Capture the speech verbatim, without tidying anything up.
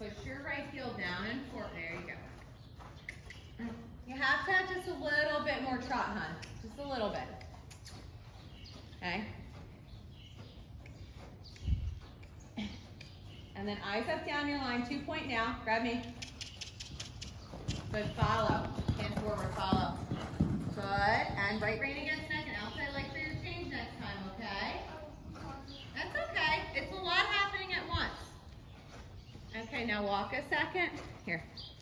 Push your right heel down and forward. There you go. You have to have just a little bit more trot, hun. Just a little bit. Okay? And then eyes up down your line, two point now. Grab me. Good, follow. Hand forward, follow. Good, and right rein against neck and outside leg for your change next time, okay? That's okay. It's a lot happening at once. Okay, now walk a second. Here.